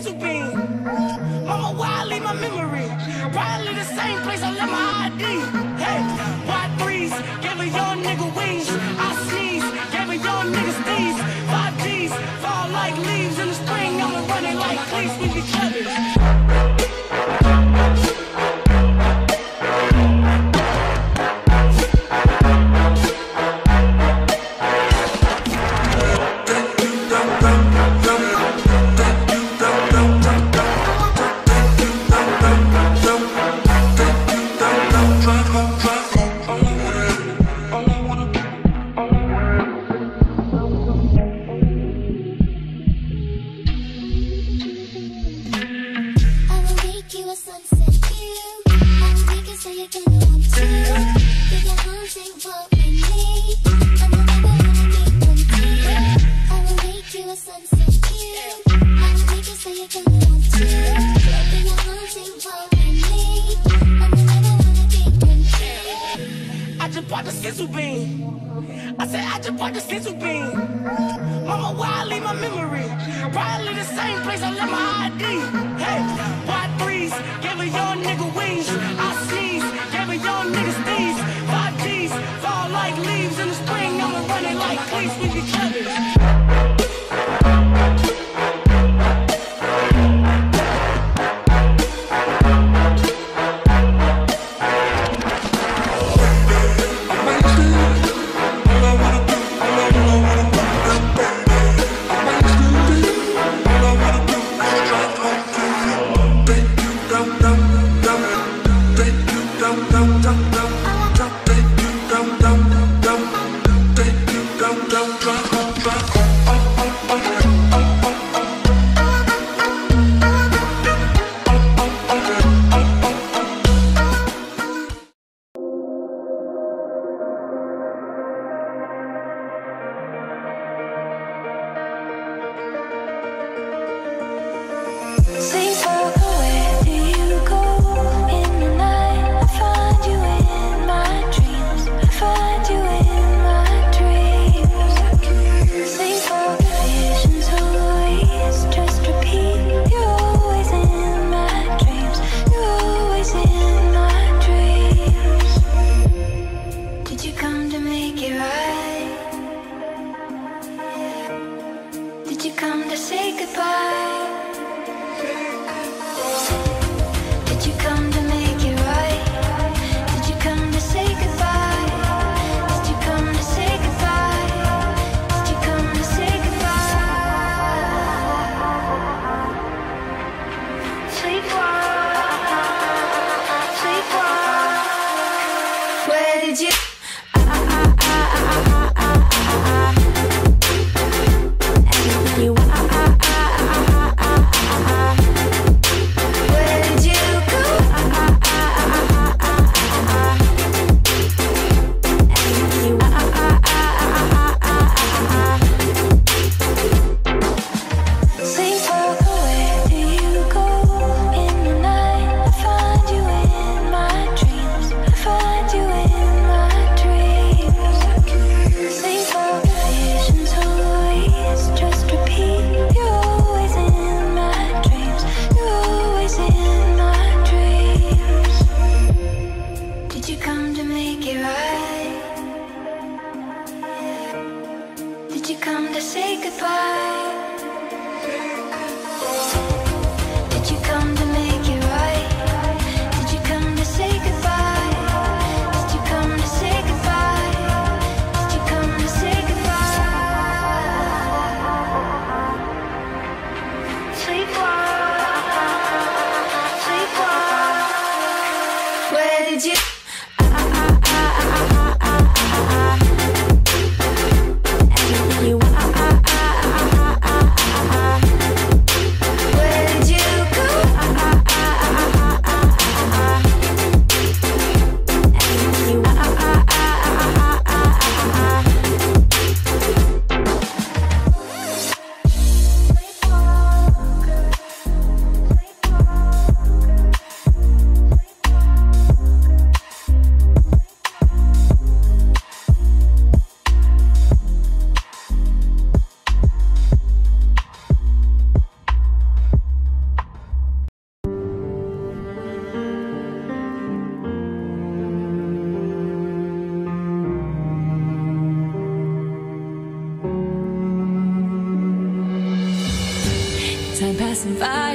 stencil beam. Mama, why I leave my memory? Probably the same place I left my ID. Hey, white breeze, gave a young nigga wings. I sneeze, gave a young nigga sneeze. 5Gs, fall like leaves in the spring. I'm running like cleats, we be clubbing.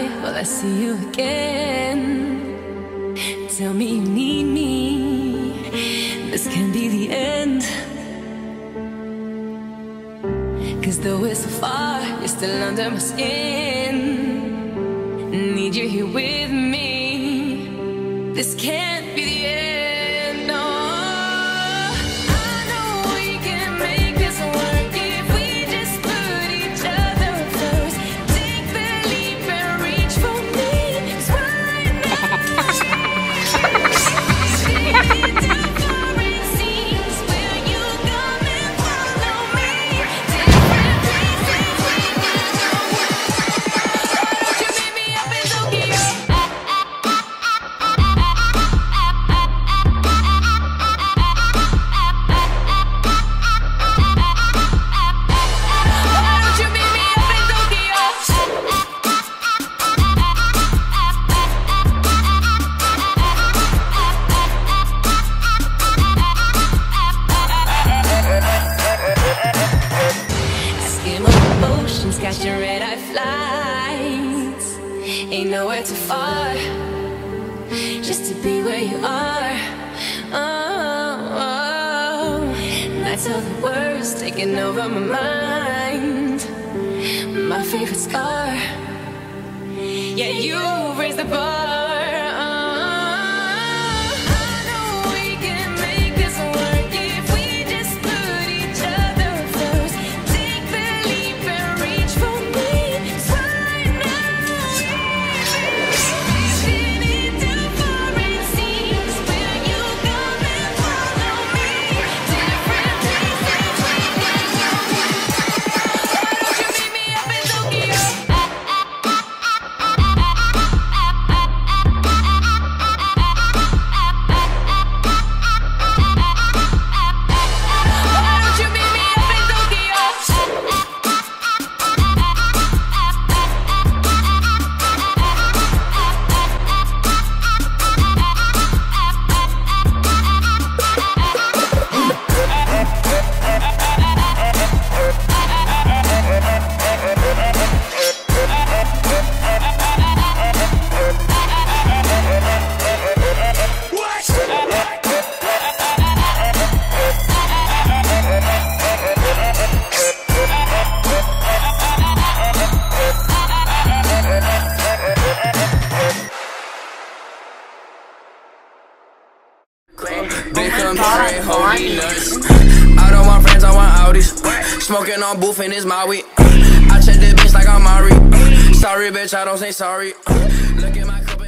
will I see you again? Tell me you need me. This can be the end. 'Cause though we're so far, you're still under my skin. Need you here with me. This can't be the end, no. I know we can make this work if we just put each other first. Take the leap and reach for me. 'Cause right now got your red-eye flights. Ain't nowhere too far, just to be where you are. Oh, nights are the worst, taking over my mind. My favorite scar. Yeah, you raised the bar. Big come carry holy nuts. I don't want friends, I want Audis. Smoking on booth and it's my weed. I check the bitch like I'm Mari. Sorry bitch, I don't say sorry. Look at my cup.